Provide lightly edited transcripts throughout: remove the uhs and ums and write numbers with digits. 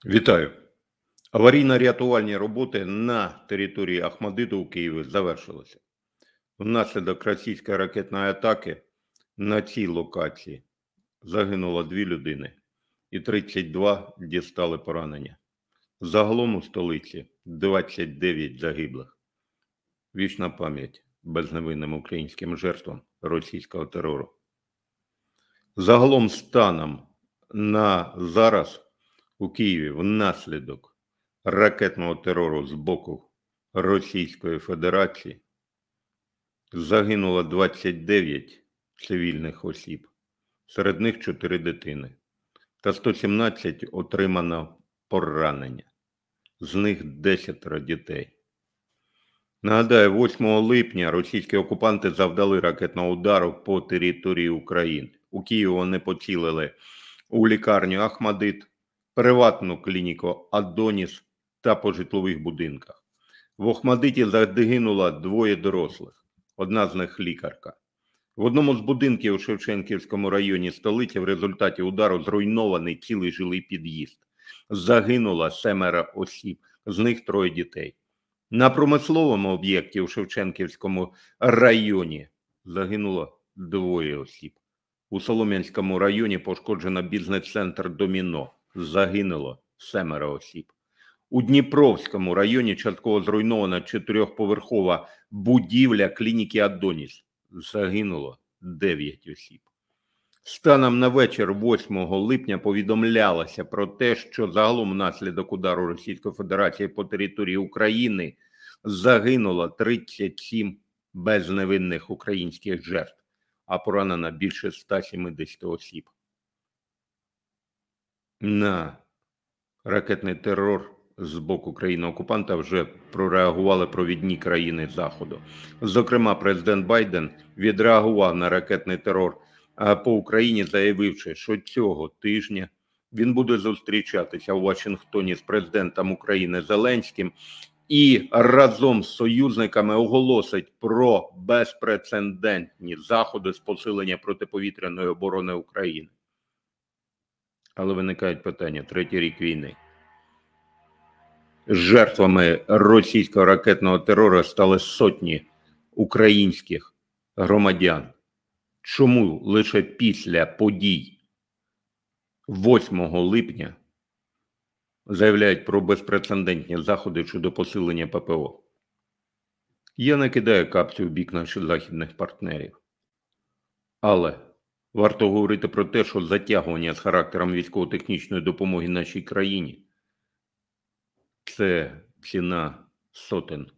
Вітаю! Аварійно-рятувальні роботи на території Ахмадиту у Києві завершилися. Внаслідок російської ракетної атаки на цій локації загинуло 2 людини і 32 дістали поранення. Загалом у столиці 29 загиблих. Вічна пам'ять безневинним українським жертвам російського терору. Загалом станом на зараз у Києві внаслідок ракетного терору з боку Російської Федерації загинуло 29 цивільних осіб, серед них 4 дитини, та 117 отримано поранення, з них 10 дітей. Нагадаю, 8 липня російські окупанти завдали ракетного удару по території України. У Києві вони поцілили у лікарню Ахмадит, приватну клініку Адоніс та по житлових будинках. В Ахмадиті загинуло 2 дорослих, одна з них лікарка. В одному з будинків у Шевченківському районі столиці в результаті удару зруйнований цілий жилий під'їзд. Загинуло 7 осіб, з них 3 дітей. На промисловому об'єкті у Шевченківському районі загинуло 2 осіб. У Солом'янському районі пошкоджено бізнес-центр «Доміно». Загинуло 7 осіб. У Дніпровському районі частково зруйнована 4-поверхова будівля клініки Адоніс. Загинуло 9 осіб. Станом на вечір 8 липня повідомлялося про те, що загалом внаслідок удару Російської Федерації по території України загинуло 37 безневинних українських жертв, а поранено більше 170 осіб. На ракетний терор з боку країни-окупанта вже прореагували провідні країни Заходу. Зокрема, президент Байден відреагував на ракетний терор по Україні, заявивши, що цього тижня він буде зустрічатися у Вашингтоні з президентом України Зеленським і разом з союзниками оголосить про безпрецедентні заходи з посилення протиповітряної оборони України. Але виникають питання: 3-й рік війни. Жертвами російського ракетного терору стали сотні українських громадян. Чому лише після подій 8 липня заявляють про безпрецедентні заходи щодо посилення ППО? Я не кидаю капцю в бік наших західних партнерів. Але варто говорити про те, що затягування з характером військово-технічної допомоги нашій країні – це ціна сотень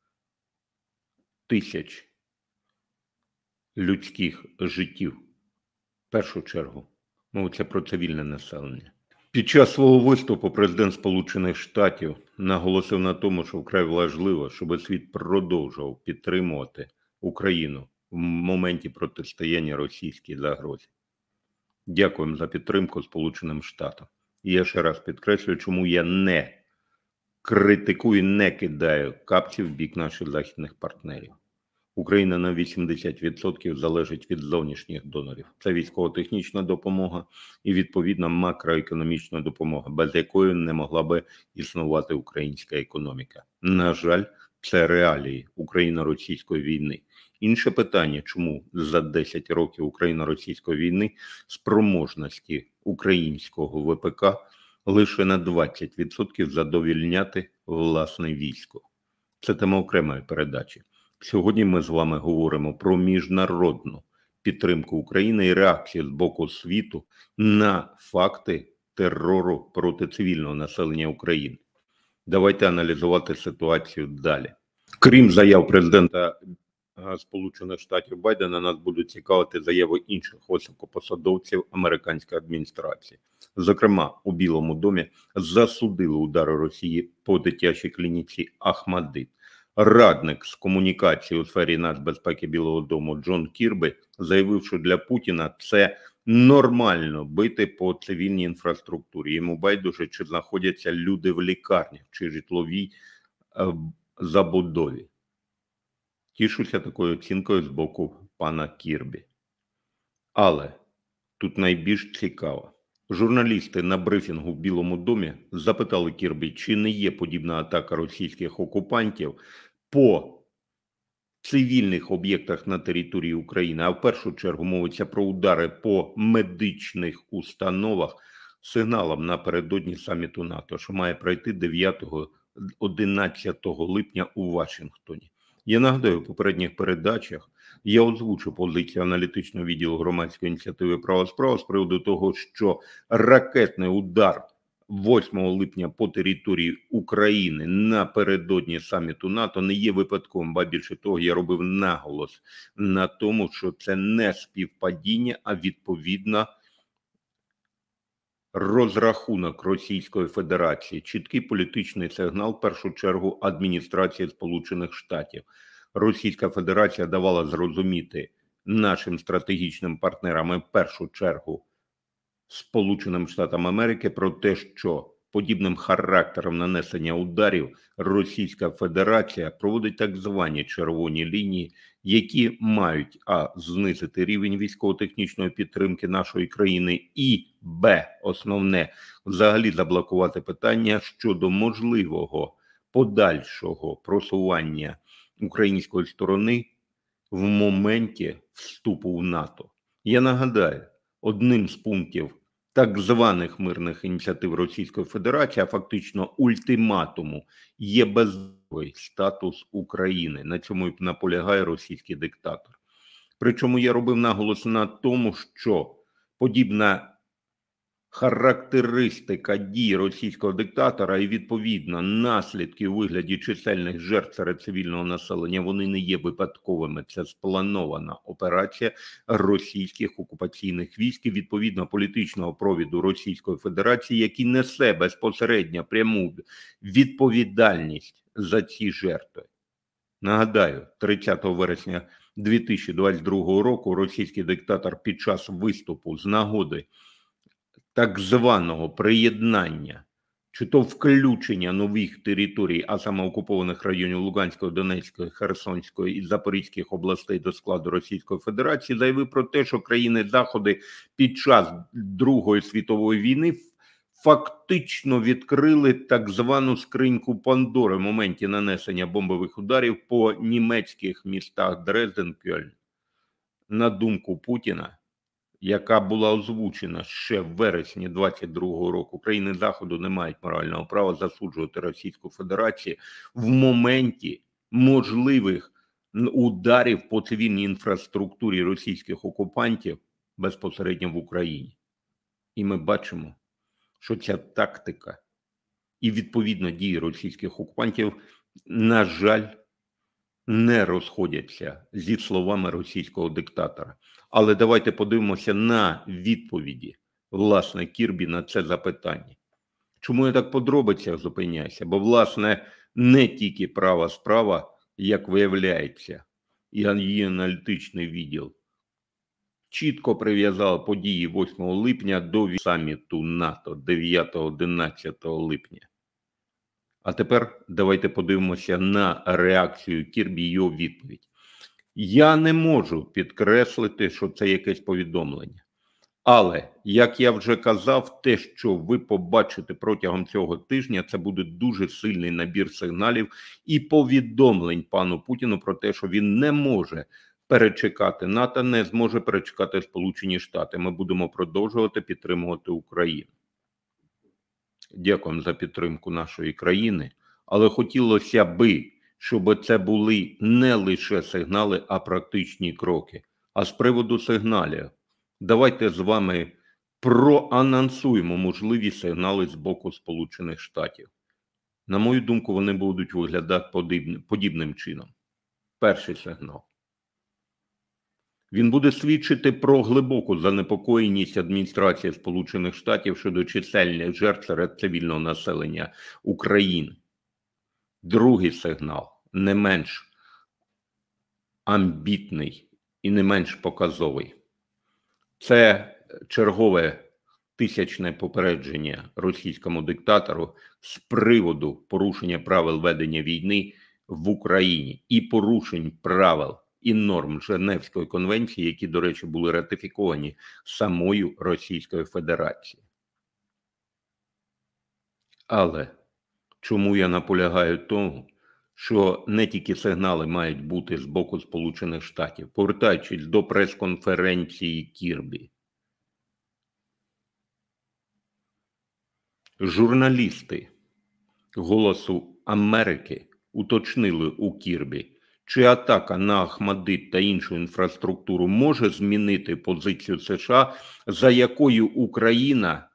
тисяч людських життів. В першу чергу мовиться про цивільне населення. Під час свого виступу президент Сполучених Штатів наголосив на тому, що вкрай важливо, щоб світ продовжував підтримувати Україну в моменті протистояння російській загрозі. Дякуємо за підтримку Сполученим Штатам. І я ще раз підкреслюю, чому я не критикую, не кидаю капці в бік наших західних партнерів. Україна на 80% залежить від зовнішніх донорів. Це військово-технічна допомога і, відповідно, макроекономічна допомога, без якої не могла би існувати українська економіка. На жаль, це реалії Україно-російської війни. Інше питання, чому за 10 років Україно-російської війни спроможності українського ВПК лише на 20% задовільняти власне військо. Це тема окремої передачі. Сьогодні ми з вами говоримо про міжнародну підтримку України і реакцію з боку світу на факти терору проти цивільного населення України. Давайте аналізувати ситуацію далі. Крім заяв президента Сполучених Штатів Байдена, нас будуть цікавити заяви інших високопосадовців американської адміністрації. Зокрема, у Білому домі засудили удари Росії по дитячій клініці Ахмадит. Радник з комунікації у сфері нацбезпеки Білого дому Джон Кірбі заявив, що для Путіна це нормально бити по цивільній інфраструктурі. Йому байдуже, чи знаходяться люди в лікарнях, чи житловій забудові. Тішуся такою оцінкою з боку пана Кірбі. Але тут найбільш цікаво. Журналісти на брифінгу в Білому домі запитали Кірбі, чи не є подібна атака російських окупантів по цивільних об'єктах на території України, а в першу чергу мовиться про удари по медичних установах, сигналом напередодні саміту НАТО, що має пройти 9-11 липня у Вашингтоні. Я нагадаю, в попередніх передачах я озвучив позицію аналітичного відділу громадської ініціативи «Права справа» з приводу того, що ракетний удар 8 липня по території України напередодні саміту НАТО не є випадковим, ба більше того, я робив наголос на тому, що це не співпадіння, а відповідно розрахунок Російської Федерації, чіткий політичний сигнал, в першу чергу, адміністрації Сполучених Штатів. Російська Федерація давала зрозуміти нашим стратегічним партнерам, і в першу чергу Сполученим Штатам Америки, про те, що подібним характером нанесення ударів Російська Федерація проводить так звані червоні лінії, які мають знизити рівень військово-технічної підтримки нашої країни і основне, взагалі заблокувати питання щодо можливого подальшого просування української сторони в моменті вступу в НАТО. Я нагадаю, одним з пунктів так званих мирних ініціатив Російської Федерації, а фактично ультиматуму, є безвізовий статус України. На цьому і наполягає російський диктатор. Причому я робив наголос на тому, що подібна характеристика дій російського диктатора і, відповідно, наслідки у вигляді чисельних жертв серед цивільного населення, вони не є випадковими. Це спланована операція російських окупаційних військ і, відповідно, політичного провіду Російської Федерації, який несе безпосередньо пряму відповідальність за ці жертви. Нагадаю, 30 вересня 2022 року російський диктатор під час виступу з нагоди так званого приєднання, чи то включення нових територій, а саме окупованих районів Луганської, Донецької, Херсонської і Запорізьких областей до складу Російської Федерації, заявив про те, що країни Заходу під час Другої світової війни фактично відкрили так звану скриньку Пандори в моменті нанесення бомбових ударів по німецьких містах Дрезден, Кьольн. На думку Путіна, яка була озвучена ще в вересні 2022 року, країни Заходу не мають морального права засуджувати Російську Федерацію в моменті можливих ударів по цивільній інфраструктурі російських окупантів безпосередньо в Україні. І ми бачимо, що ця тактика і, відповідно, дії російських окупантів, на жаль, не розходяться зі словами російського диктатора. Але давайте подивимося на відповіді, власне, Кірбі на це запитання. Чому я так подробицях зупиняюся? Бо, власне, не тільки права справа, як виявляється, і її аналітичний відділ чітко прив'язав події 8 липня до саміту НАТО 9-11 липня. А тепер давайте подивимося на реакцію Кірбі і його відповідь. Я не можу підкреслити, що це якесь повідомлення. Але, як я вже казав, те, що ви побачите протягом цього тижня, це буде дуже сильний набір сигналів і повідомлень пану Путіну про те, що він не може перечекати НАТО, не зможе перечекати Сполучені Штати. Ми будемо продовжувати підтримувати Україну. Дякуємо за підтримку нашої країни, але хотілося би, щоб це були не лише сигнали, а практичні кроки. А з приводу сигналів, давайте з вами проанонсуємо можливі сигнали з боку Сполучених Штатів. На мою думку, вони будуть виглядати подібним чином. Перший сигнал. Він буде свідчити про глибоку занепокоєність адміністрації Сполучених Штатів щодо чисельних жертв серед цивільного населення України. Другий сигнал, не менш амбітний і не менш показовий. Це чергове тисячне попередження російському диктатору з приводу порушення правил ведення війни в Україні і порушень правил і норм Женевської конвенції, які, до речі, були ратифіковані самою Російською Федерацією. Але чому я наполягаю тому, що не тільки сигнали мають бути з боку Сполучених Штатів, повертаючись до прес-конференції Кірбі, журналісти «Голосу Америки» уточнили у Кірбі, чи атака на Ахмадит та іншу інфраструктуру може змінити позицію США, за якою Україна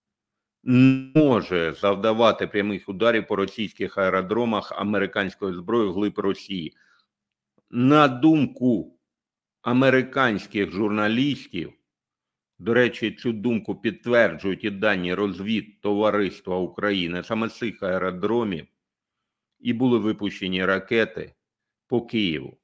не може завдавати прямих ударів по російських аеродромах американською зброєю вглиб Росії. На думку американських журналістів, до речі, цю думку підтверджують і дані розвідтовариства України, саме з цих аеродромів і були випущені ракети по Києву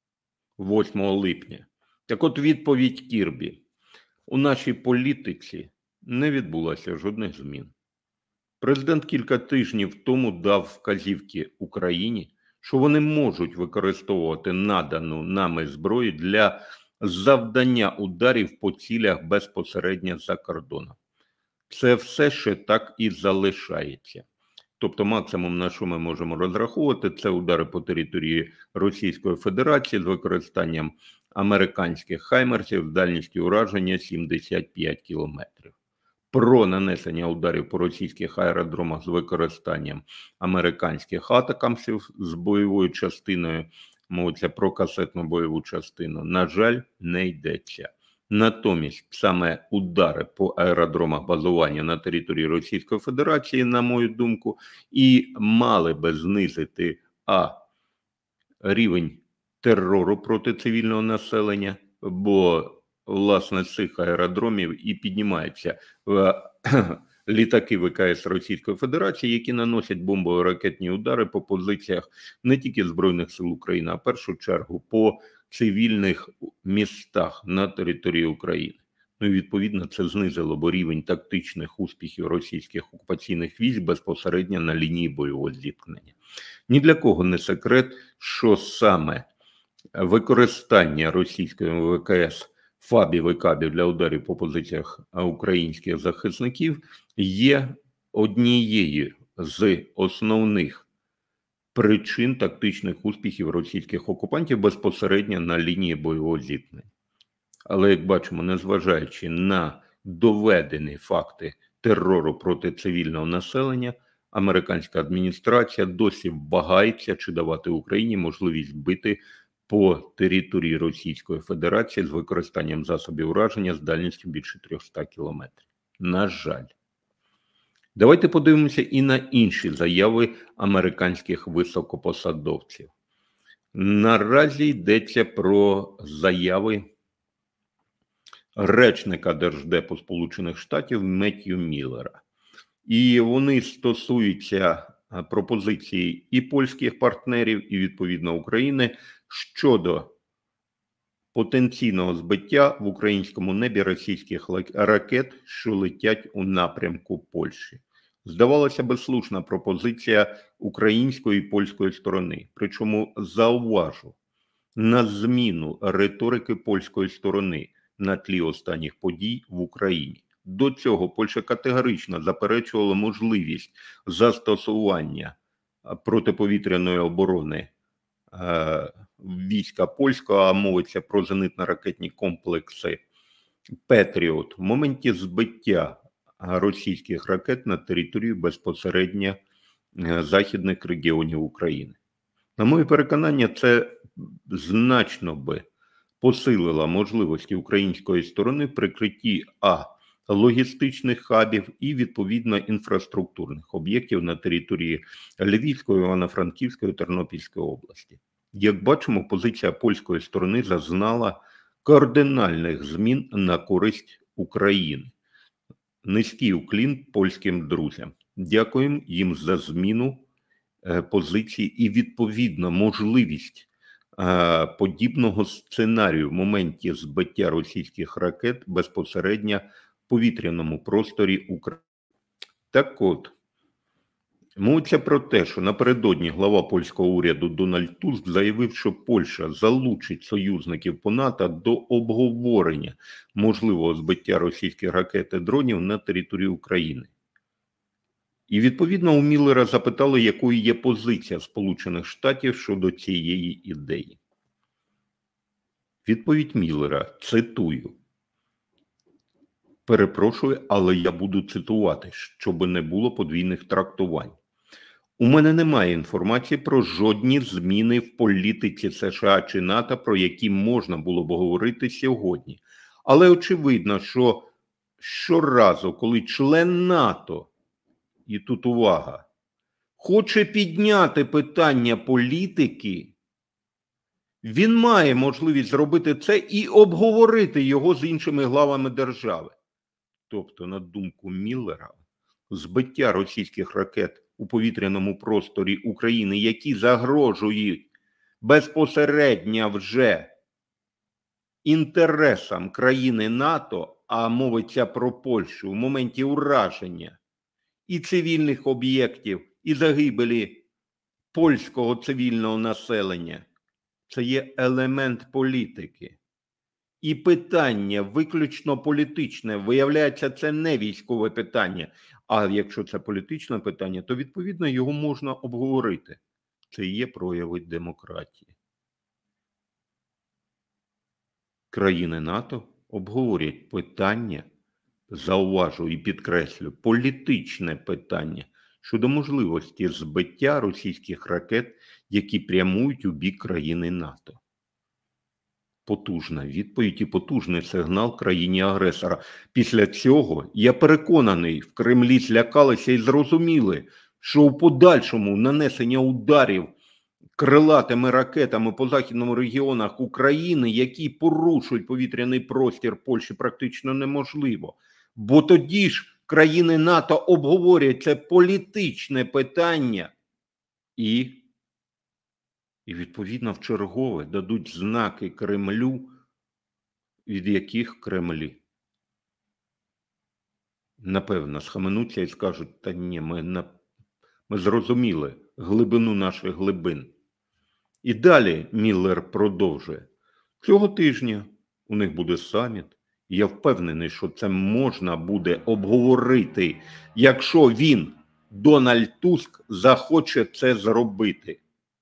8 липня. Так от відповідь Кірбі. У нашій політиці не відбулося жодних змін. Президент кілька тижнів тому дав вказівки Україні, що вони можуть використовувати надану нами зброю для завдання ударів по цілях безпосередньо за кордоном. Це все ще так і залишається. Тобто максимум, на що ми можемо розраховувати, це удари по території Російської Федерації з використанням американських хаймерсів з дальністю ураження 75 кілометрів. Про нанесення ударів по російських аеродромах з використанням американських атакамсів з бойовою частиною, мовиться про касетну бойову частину, на жаль, не йдеться. Натомість саме удари по аеродромах базування на території Російської Федерації, на мою думку, і мали би знизити рівень терору проти цивільного населення, бо власне з цих аеродромів і піднімаються літаки ВКС Російської Федерації, які наносять бомбово-ракетні удари по позиціях не тільки Збройних сил України, а в першу чергу по цивільних містах на території України. Ну і відповідно це знизило б рівень тактичних успіхів російських окупаційних військ безпосередньо на лінії бойового зіткнення. Ні для кого не секрет, що саме використання російської ВКС ФАБів і КАБів для ударів по позиціях українських захисників є однією з основних причин тактичних успіхів російських окупантів безпосередньо на лінії бойового зіткнення. Але, як бачимо, незважаючи на доведені факти терору проти цивільного населення, американська адміністрація досі вагається, чи давати Україні можливість бити по території Російської Федерації з використанням засобів ураження з дальністю більше 300 кілометрів. На жаль. Давайте подивимося і на інші заяви американських високопосадовців. Наразі йдеться про заяви речника Держдепу Сполучених Штатів Меттью Міллера. І вони стосуються пропозиції і польських партнерів, і відповідно України щодо потенційного збиття в українському небі російських ракет, що летять у напрямку Польщі. Здавалося би, слушна пропозиція української і польської сторони. Причому зауважу, на зміну риторики польської сторони на тлі останніх подій в Україні. До цього Польща категорично заперечувала можливість застосування протиповітряної оборони війська польського, а мовиться про зенитно-ракетні комплекси «Петріот» в моменті збиття російських ракет на територію безпосередньо західних регіонів України. На моє переконання, це значно би посилило можливості української сторони в прикритті логістичних хабів і, відповідно, інфраструктурних об'єктів на території Львівської, Івано-Франківської, Тернопільської області. Як бачимо, позиція польської сторони зазнала кардинальних змін на користь України. Низький уклін польським друзям. Дякуємо їм за зміну позиції і, відповідно, можливість подібного сценарію в моменті збиття російських ракет безпосередньо в повітряному просторі України. Так от, мовиться про те, що напередодні глава польського уряду Дональд Туск заявив, що Польща залучить союзників по НАТО до обговорення можливого збиття російських ракет і дронів на території України. І відповідно у Міллера запитали, якою є позиція Сполучених Штатів щодо цієї ідеї. Відповідь Міллера, цитую: "Перепрошую, але я буду цитувати, щоб не було подвійних трактувань. У мене немає інформації про жодні зміни в політиці США чи НАТО, про які можна було б говорити сьогодні. Але очевидно, що щоразу, коли член НАТО, і тут увага, хоче підняти питання політики, він має можливість зробити це і обговорити його з іншими главами держави". Тобто, на думку Міллера, збиття російських ракет у повітряному просторі України, які загрожують безпосередньо вже інтересам країни НАТО, а мовиться про Польщу, в моменті ураження і цивільних об'єктів, і загибелі польського цивільного населення, це є елемент політики. І питання виключно політичне, виявляється, це не військове питання. А якщо це політичне питання, то відповідно його можна обговорити. Це і є прояви демократії. Країни НАТО обговорять питання, зауважу і підкреслю, політичне питання щодо можливості збиття російських ракет, які прямують у бік країни НАТО. Потужна відповідь і потужний сигнал країні-агресора. Після цього, я переконаний, в Кремлі злякалися і зрозуміли, що у подальшому нанесення ударів крилатими ракетами по західному регіонах України, які порушують повітряний простір Польщі, практично неможливо. Бо тоді ж країни НАТО обговорять це політичне питання і відповідно вчергове дадуть знаки Кремлю, від яких Кремлі, напевно, схаменуться і скажуть: та ні, ми зрозуміли глибину наших глибин. І далі Міллер продовжує. Цього тижня у них буде саміт. І я впевнений, що це можна буде обговорити, якщо він, Дональд Туск, захоче це зробити.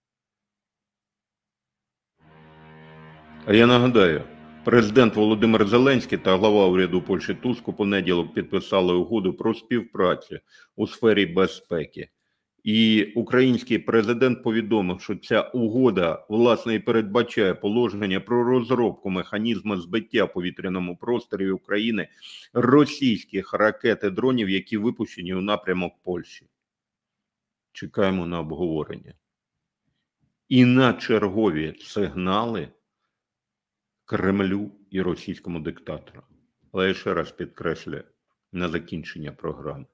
А я нагадаю, президент Володимир Зеленський та глава уряду Польщі Туск у понеділок підписали угоду про співпрацю у сфері безпеки. І український президент повідомив, що ця угода, власне, і передбачає положення про розробку механізму збиття в повітряному просторі України російських ракет і дронів, які випущені у напрямок Польщі. Чекаємо на обговорення. І на чергові сигнали Кремлю і російському диктатору. Але я ще раз підкреслюю на закінчення програми.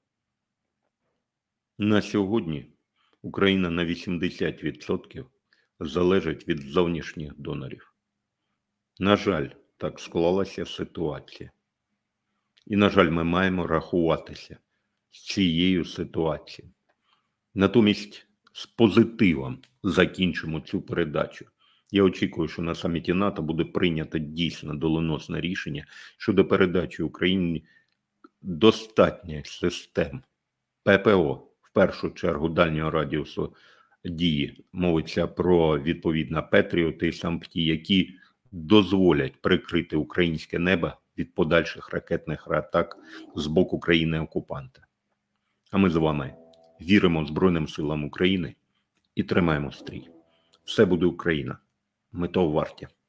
На сьогодні Україна на 80% залежить від зовнішніх донорів. На жаль, так склалася ситуація. І, на жаль, ми маємо рахуватися з цією ситуацією. Натомість з позитивом закінчимо цю передачу. Я очікую, що на саміті НАТО буде прийнято дійсно доленосне рішення щодо передачі Україні достатньо систем ППО, в першу чергу дальнього радіусу дії, мовиться про відповідно Петріоти і Сампті, які дозволять прикрити українське небо від подальших ракетних атак з боку країни-окупанта. А ми з вами віримо Збройним силам України і тримаємо стрій. Все буде Україна. Ми того варті.